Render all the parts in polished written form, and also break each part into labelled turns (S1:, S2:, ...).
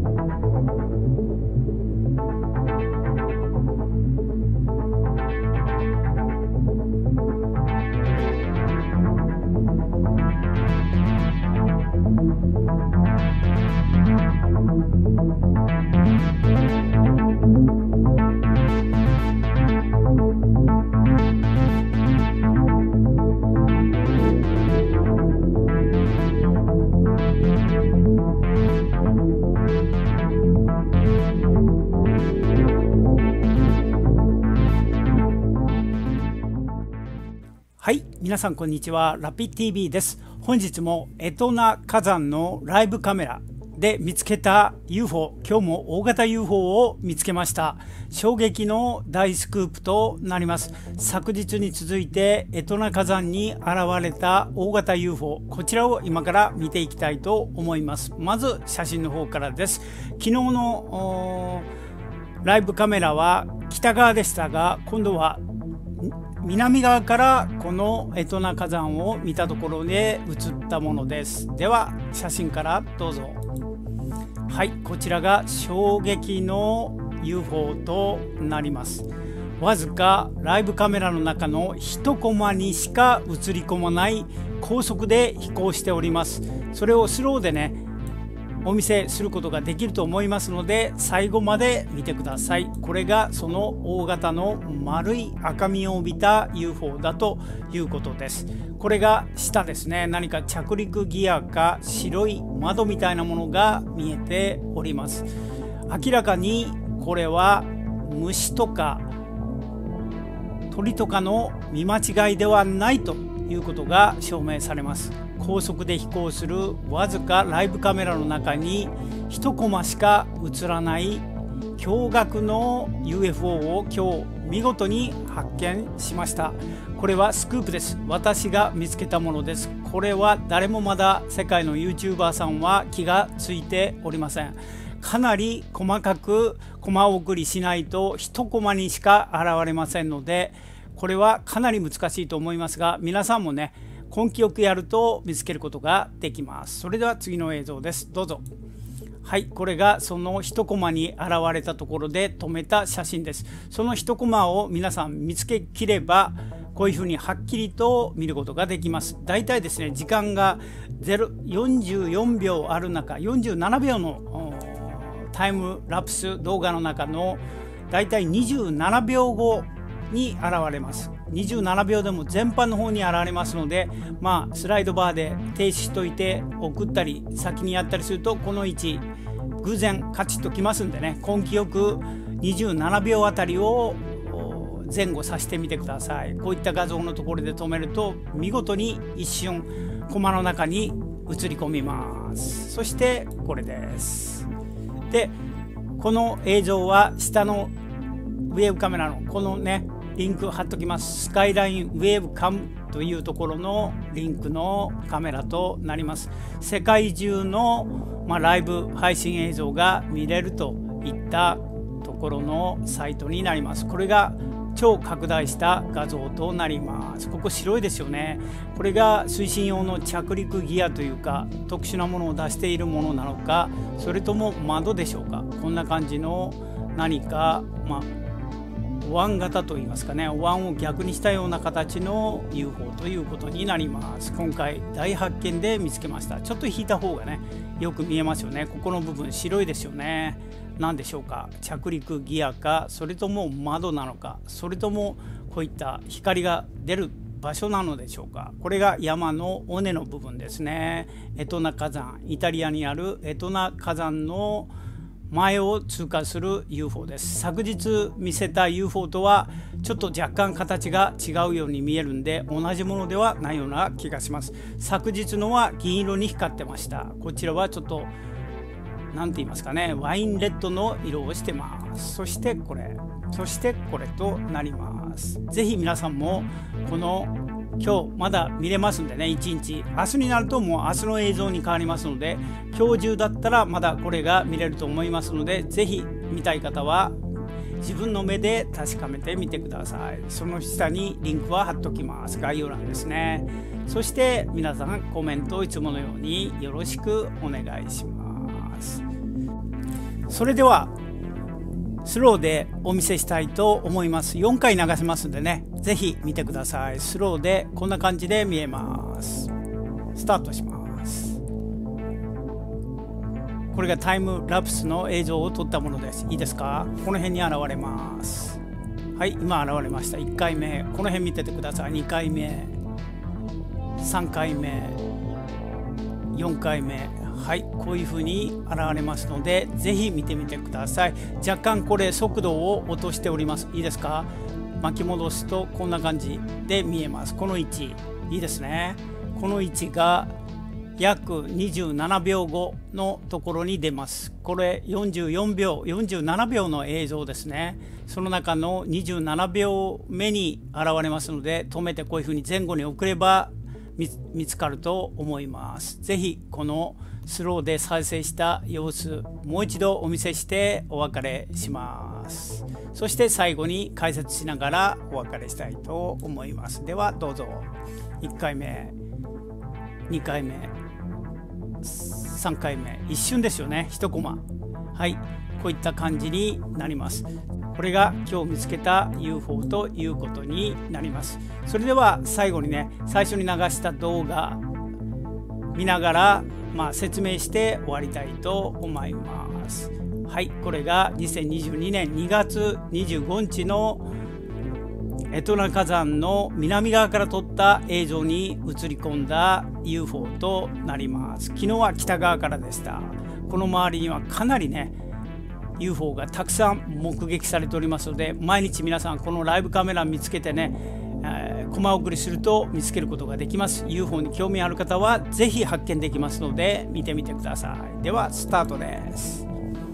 S1: はい、皆さんこんにちは。ラピ TV です。本日もエトナ火山のライブカメラで見つけた UFO、今日も大型 UFO を見つけました。衝撃の大スクープとなります。昨日に続いてエトナ火山に現れた大型 UFO、こちらを今から見ていきたいと思います。まず写真の方からです。昨日のライブカメラは北側でしたが、今度は南側からこのエトナ火山を見たところで写ったものです。では写真からどうぞ。はい、こちらが衝撃の UFO となります。わずかライブカメラの中の1コマにしか映り込まない高速で飛行しております。それをスローでねお見せすることができると思いますので、最後まで見てください。これがその大型の丸い赤みを帯びた UFO だということです。これが下ですね。何か着陸ギアか白い窓みたいなものが見えております。明らかにこれは虫とか鳥とかの見間違いではないということが証明されます。高速で飛行するわずかライブカメラの中に1コマしか映らない驚愕の UFO を今日見事に発見しました。これはスクープです。私が見つけたものです。これは誰もまだ世界の YouTuber さんは気がついておりません。かなり細かくコマ送りしないと1コマにしか現れませんので、これはかなり難しいと思いますが、皆さんもね根気よくやると見つけることができます。それでは次の映像です。どうぞ。はい、これがその1コマに現れたところで撮めた写真です。その1コマを皆さん見つけきればこういうふうにはっきりと見ることができます。だいたいですね、時間が44秒ある中、47秒のタイムラプス動画の中のだいたい27秒後に現れます。27秒でも前半の方に現れますので、スライドバーで停止しといて送ったり先にやったりするとこの位置偶然カチッときますんでね、根気よく27秒あたりを前後させてみてください。こういった画像のところで止めると見事に一瞬コマの中に映り込みます。そしてこれです。でこの映像は下のウェーブカメラのこのねリンク貼っときます。スカイラインウェーブカムというところのリンクのカメラとなります。世界中の、ライブ配信映像が見れるといったところのサイトになります。これが超拡大した画像となります。ここ白いですよね。これが推進用の着陸ギアというか特殊なものを出しているものなのか、それとも窓でしょうか。こんな感じの何かお椀型といいますかね、お椀を逆にしたような形の UFO ということになります。今回大発見で見つけました。ちょっと引いた方がねよく見えますよね。ここの部分白いですよね。何でしょうか。着陸ギアか、それとも窓なのか、それともこういった光が出る場所なのでしょうか。これが山の尾根の部分ですね。エトナ火山、イタリアにあるエトナ火山の前を通過する UFO です。昨日見せた UFO とはちょっと若干形が違うように見えるんで、同じものではないような気がします。昨日のは銀色に光ってました。こちらはちょっと何て言いますかね、ワインレッドの色をしてます。そしてこれ、そしてこれとなります。ぜひ皆さんもこの今日まだ見れますんでね、1日明日になるともう明日の映像に変わりますので、今日中だったらまだこれが見れると思いますので、ぜひ見たい方は自分の目で確かめてみてください。その下にリンクは貼っときます。概要欄ですね。そして皆さんコメントをいつものようによろしくお願いします。 それではスローでお見せしたいと思います。4回流しますんでね、ぜひ見てください。スローでこんな感じで見えます。スタートします。これがタイムラプスの映像を撮ったものです。いいですか？この辺に現れます。はい、今現れました。1回目、この辺見ててください。2回目、3回目、4回目、はい、こういう風に現れますので、ぜひ見てみてください。若干これ速度を落としております。いいですか？巻き戻すとこんな感じで見えます。この位置いいですね。この位置が約27秒後のところに出ます。これ44秒47秒の映像ですね。その中の27秒目に現れますので、止めてこういう風に前後に送れば見つかると思います。ぜひこのスローで再生した様子、もう一度お見せしてお別れします。そして最後に解説しながらお別れしたいと思います。ではどうぞ。1回目、2回目、3回目、一瞬ですよね、1コマ。はい、こういった感じになります。これが今日見つけた UFO ということになります。それでは最後にね、最初に流した動画見ながら、説明して終わりたいと思います。はい、これが2022年2月25日のエトナ火山の南側から撮った映像に映り込んだ UFO となります。昨日は北側からでした。この周りにはかなりね UFO がたくさん目撃されておりますので、毎日皆さんこのライブカメラ見つけてね、コマ送りすると見つけることができます。 UFO に興味ある方はぜひ発見できますので見てみてください。ではスタートです。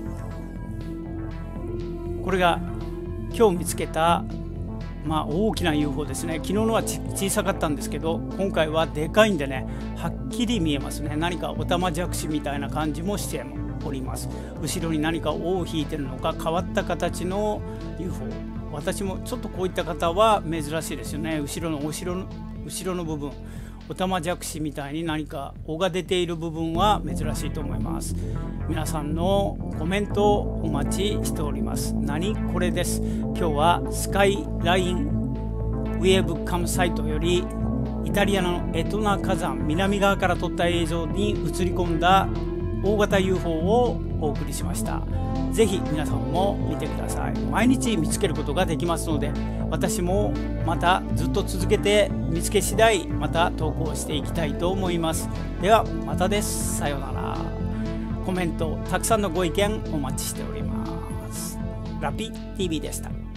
S1: これが今日見つけた大きな UFO ですね。昨日のは小さかったんですけど、今回はでかいんでね、はっきり見えますね。何かオタマジャクシみたいな感じもしております。後ろに何か尾を引いてるのか変わった形の UFO。私もちょっとこういった方は珍しいですよね。後ろの部分、オタマジャクシみたいに何か尾が出ている部分は珍しいと思います。皆さんのコメントをお待ちしております。何これです。今日はスカイラインウェーブカムサイトよりイタリアのエトナ火山南側から撮った映像に映り込んだ大型 UFO をお送りしました。ぜひ皆さんも見てください。毎日見つけることができますので、私もまたずっと続けて見つけ次第また投稿していきたいと思います。ではまたです。さようなら。コメントたくさんのご意見お待ちしております。ラピ TV でした。